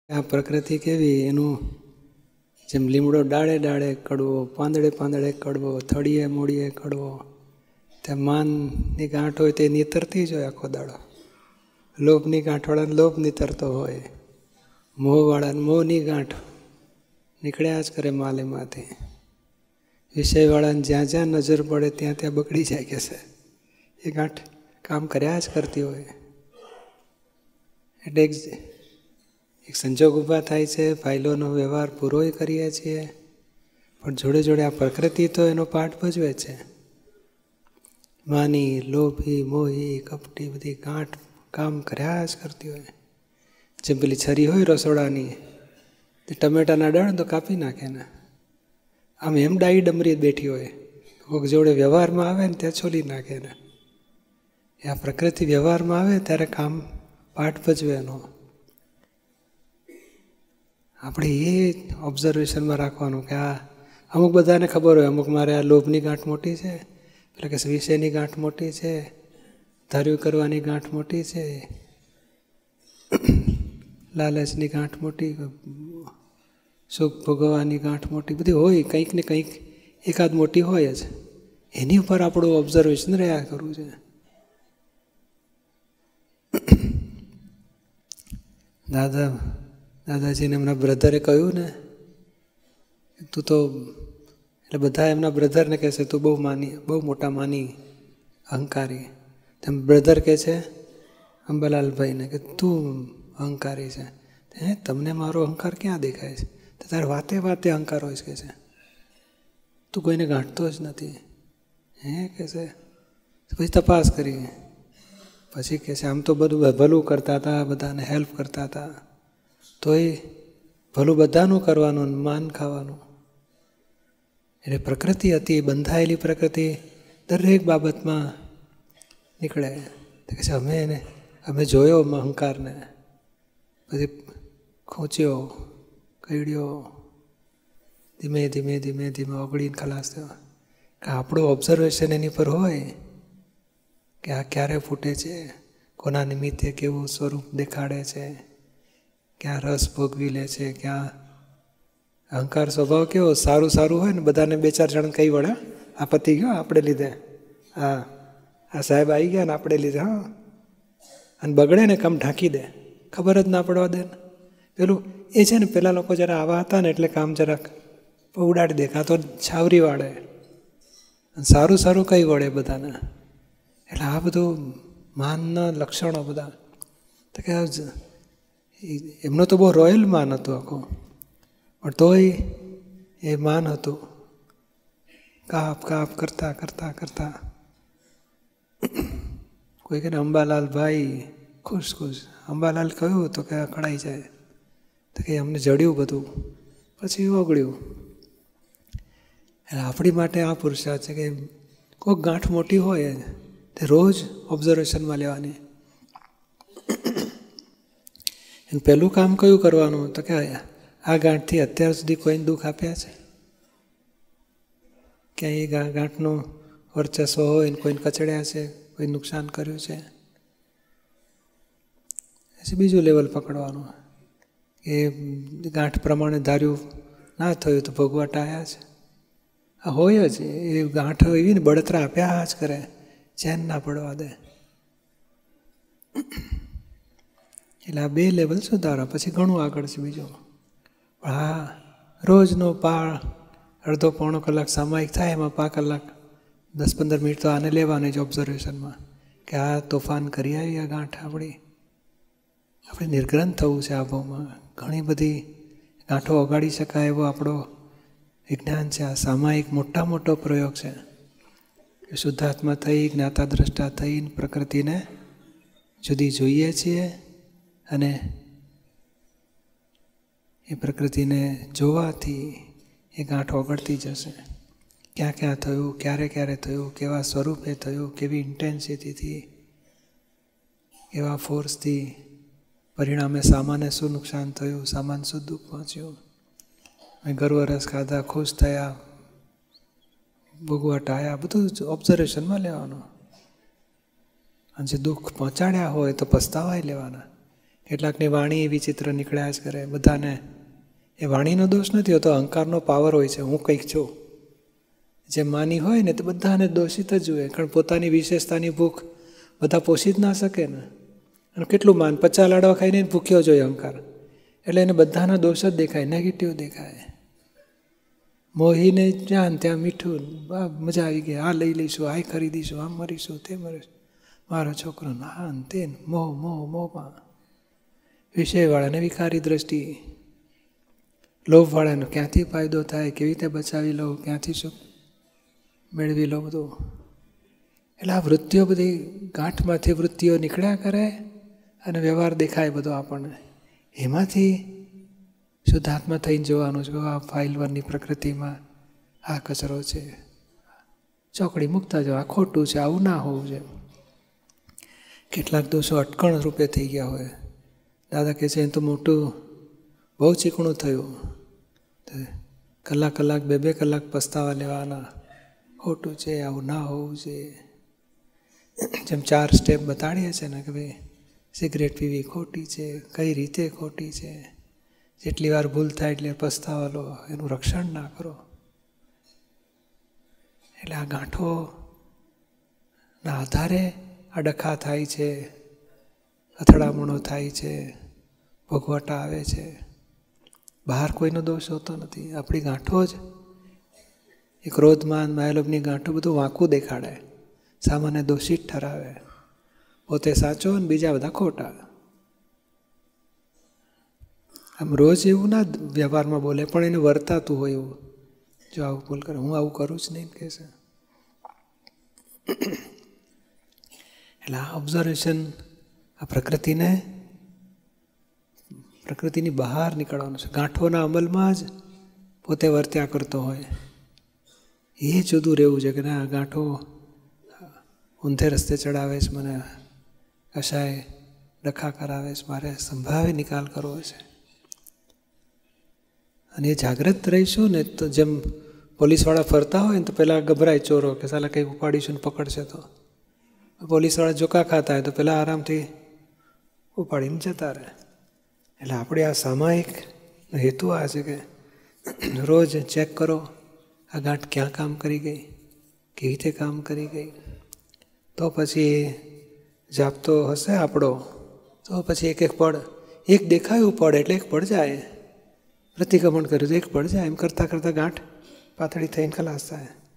આ પ્રકૃતિ કેવી, એનું જેમ લીમડો ડાળે ડાળે કડવો, પાંદડે પાંદડે કડવો, થળીએ મૂળીએ કડવો. ત્યાં માનની ગાંઠ હોય તે નીતરતી જ હોય આખો દાડો. લોભની ગાંઠવાળાને લોભ નીતરતો હોય, મોહવાળાને મોહની ગાંઠ નીકળ્યા જ કરે માલેમાંથી. વિષયવાળાને જ્યાં જ્યાં નજર પડે ત્યાં ત્યાં બગડી જાય કે છે, એ ગાંઠ કામ કર્યા જ કરતી હોય. એટલે એક સંજોગ ઊભા થાય છે, ફાઇલોનો વ્યવહાર પૂરોય કરીએ છીએ, પણ જોડે જોડે આ પ્રકૃતિ તો એનો પાઠ ભજવે છે. માની, લોભી, મોહી, કપટી બધી ગાંઠ કામ કર્યા જ કરતી હોય. જેમ પેલી છરી હોય રસોડાની, તે ટમેટાના ડળ તો કાપી નાખે ને, આમ એમ ડાઈ ડમરી બેઠી હોય, કોઈક જોડે વ્યવહારમાં આવે ને ત્યાં છોલી નાખે ને. આ પ્રકૃતિ વ્યવહારમાં આવે ત્યારે કામ પાઠ ભજવે એનો. આપણે એ ઓબ્ઝર્વેશનમાં રાખવાનું કે આ અમુક બધાને ખબર હોય, અમુક મારે આ લોભની ગાંઠ મોટી છે, એટલે કે વિષયની ગાંઠ મોટી છે, ધાર્યું કરવાની ગાંઠ મોટી છે, લાલચની ગાંઠ મોટી, સુખ ભોગવવાની ગાંઠ મોટી, બધી હોય, કંઈક ને કંઈક એકાદ મોટી હોય જ. એની ઉપર આપણું ઓબ્ઝર્વેશન રહ્યા કરવું છે. દાદાજીને એમના બ્રધરે કહ્યું ને, તું તો, એટલે બધા એમના બ્રધરને કહે છે તું બહુ મોટા માની, અહંકારી. તેમ બ્રધર કહે છે અંબાલાલભાઈને કે તું અહંકારી છે. હે, તમને મારો અહંકાર ક્યાં દેખાય છે? તો તારે વાતે વાતે અહંકાર હોય છે કે છે, તું કોઈને ગાંઠતો જ નથી. હે કે છે, પછી તપાસ કરી, પછી કહે છે આમ તો બધું ભલું કરતા હતા, બધાને હેલ્પ કરતા હતા, તોય ભલું બધાનું કરવાનું, માન ખાવાનું. એટલે પ્રકૃતિ હતી, બંધાયેલી પ્રકૃતિ દરેક બાબતમાં નીકળે. તો કહે છે અમે જોયો અહંકારને, પછી ખૂંચ્યો, કઈડ્યો, ધીમે ધીમે ધીમે ધીમે ઓગળીને ખલાસ થયો. કે આપણું ઓબ્ઝર્વેશન એની પર હોય કે આ ક્યારે ફૂટે છે, કોના નિમિત્તે કેવું સ્વરૂપ દેખાડે છે, ક્યાં રસ ભોગવી લે છે, ક્યાં અહંકાર સ્વભાવ કેવો સારું સારું હોય ને બધાને બે ચાર જણ કહી વળે, આ પતી ગયો આપણે લીધે, આ સાહેબ આવી ગયા ને આપણે લીધે, હા, અને બગડે ને કામ ઢાંકી દે, ખબર જ ના પડવા દે. પેલું એ છે ને, પેલા લોકો જરા આવા હતા ને એટલે કામ જરાક ઉડાડી દે, કાં તો છાવરી વાળે, સારું સારું કઈ વળે બધાને. એટલે આ બધું માનના લક્ષણો બધા. તો કે એમનો તો બહુ રોયલ માન હતું આખું, પણ તોય એ માન હતું, કાપ કાપ કરતા કરતા કરતા. કોઈ કહે અંબાલાલ ભાઈ ખુશ ખુશ. અંબાલાલ કહ્યું તો કે કળાઈ જાય, તો કે અમને જડ્યું બધું, પછી ઓગળ્યું. એટલે આપણી માટે આ પુરુષાર્થ છે કે કોઈક ગાંઠ મોટી હોય તે રોજ ઓબ્ઝર્વેશનમાં લેવાની. એનું પહેલું કામ કયું કરવાનું? તો કે આ ગાંઠથી અત્યાર સુધી કોઈને દુઃખ આપ્યા છે? ક્યાંય એ ગાંઠનું વર્ચસ્વ હોય ને કોઈને કચડ્યા છે, કોઈ નુકસાન કર્યું છે? પછી બીજું લેવલ પકડવાનું કે ગાંઠ પ્રમાણે ધાર્યું ના થયું તો ભોગવટ આવ્યા છે. આ હોય જ, એ ગાંઠ એવી ને બળતરા આપ્યા જ કરે, ચેન ના પડવા દે. એટલે આ બે લેવલ સુધારા, પછી ઘણું આગળ છે બીજું. પણ હા, રોજનો અડધો પોણો કલાક સામાયિક થાય, એમાં 5 કલાક 10-15 મિનિટ તો આને લેવાની જ ઓબ્ઝર્વેશનમાં, કે આ તોફાન કરી આવી આ ગાંઠ આપણી. આપણે નિર્ગ્રંથ થવું છે આ ભાવમાં. ઘણી બધી ગાંઠો ઓગાળી શકાય એવો આપણો વિજ્ઞાન છે. આ સામાયિક મોટા મોટો પ્રયોગ છે. શુદ્ધાત્મા થઈ, જ્ઞાતા દ્રષ્ટા થઈને પ્રકૃતિને જુદી જોઈએ છીએ, અને એ પ્રકૃતિને જોવાથી એ ગાંઠ ઓગળતી જશે. ક્યાં ક્યાં થયું, ક્યારે ક્યારે થયું, કેવા સ્વરૂપે થયું, કેવી ઇન્ટેન્સિટીથી, કેવા ફોર્સથી, પરિણામે સામાન્ય શું નુકસાન થયું, સામાન શું દુઃખ પહોંચ્યું. ગર્વરસ ખાધા, ખુશ થયા, ભોગવટ આવ્યા, બધું જ ઓબ્ઝર્વેશનમાં લેવાનું. અને જે દુઃખ પહોંચાડ્યા હોય તો પસ્તાવાય લેવાના. કેટલાકની વાણી એવી ચિત્ર નીકળ્યા જ કરે બધાને. એ વાણીનો દોષ નથી હોતો, અહંકારનો પાવર હોય છે, હું કંઈક છું. જે માની હોય ને તે બધાને દોષિત જ જોઈએ, કારણ પોતાની વિશેષતાની ભૂખ બધા પોષી જ ના શકે ને. અને કેટલું માન, 50 લાડવા ખાઈને ભૂખ્યો જોઈએ અહંકાર, એટલે એને બધાના દોષ જ દેખાય, નેગેટિવ દેખાય. મોહીને જ્યાં ત્યાં મીઠું, મજા આવી ગઈ, આ લઈ લઈશું, આ ખરીદીશું, આમ મરીશું, તે મરીશું, મારો છોકરો ના તે મોહ મોહ મોહમાં. વિષયવાળાને વિકારી દ્રષ્ટિ, લોભવાળાનો ક્યાંથી ફાયદો થાય, કેવી રીતે બચાવી લો, ક્યાંથી શું મેળવી લો બધું. એટલે આ વૃત્તિઓ બધી ગાંઠમાંથી વૃત્તિઓ નીકળ્યા કરે અને વ્યવહાર દેખાય બધો આપણને. એમાંથી શુદ્ધાત્મા થઈને જોવાનું છે, આ ફાઇલ 1ની પ્રકૃતિમાં આ કચરો છે, ચોકડી મૂકતા જાઓ, આ ખોટું છે, આવું ના હોવું છે. કેટલાક દોષો અટકણ રૂપે થઈ ગયા હોય. દાદા કહે છે એ તો મોટું બહુ ચીકણું થયું, કલાક 2 કલાક પસ્તાવા લેવાના, ખોટું છે, આવું ના હોવું છે. જેમ 4 સ્ટેપ બતાડીએ છીએ ને કે ભાઈ સિગરેટ પીવી ખોટી છે, કઈ રીતે ખોટી છે, જેટલી વાર ભૂલ થાય એટલે પસ્તાવા લો, એનું રક્ષણ ના કરો. એટલે આ ગાંઠોના આધારે આ ડખા થાય છે, અથડામણો થાય છે, ભોગવટા આવે છે. બહાર કોઈનો દોષ હોતો નથી, આપણી ગાંઠો જ. એ ક્રોધમાન માયાલોભની ગાંઠો બધું વાંકું દેખાડે, સામાન્ય દોષિત ઠરાવે, પોતે સાચો અને બીજા બધા ખોટા. આમ રોજ એવું ના વ્યવહારમાં બોલે, પણ એને વર્તાતું હોય એવું. જો આવું બોલ કરે, હું આવું કરું જ નહીં કહે છે. એટલે આ ઓબ્ઝર્વેશન, આ પ્રકૃતિની બહાર નીકળવાનું છે. ગાંઠોના અમલમાં જ પોતે વર્ત્યા કરતો હોય, એ જુદું રહેવું છે કે ના ગાંઠો ઊંધે રસ્તે ચડાવે છે, મને કશાય ડખા કરાવે છે, મારે સંભાવે નિકાલ કરવો છે. અને એ જાગૃત રહીશું ને તો જેમ પોલીસવાળા ફરતા હોય ને તો પહેલાં ગભરાય ચોરો કે સાલા કંઈક ઉપાડીશું ને પકડશે તો. પોલીસવાળા જોકા ખાતા હોય તો પહેલાં આરામથી ઉપાડીને જતા રહે. એટલે આપણે આ સામાયિક હેતુ આ છે કે રોજ ચેક કરો આ ગાંઠ ક્યાં કામ કરી ગઈ, કેવી રીતે કામ કરી ગઈ. તો પછી જાપતો હશે આપણો, તો પછી એક પળ, એક દેખાયું પડ એટલે એક પડ જાય. પ્રતિક્રમણ કર્યું તો એક પડ જાય, એમ કરતાં ગાંઠ પાતળી થઈને ખલાસ થાય.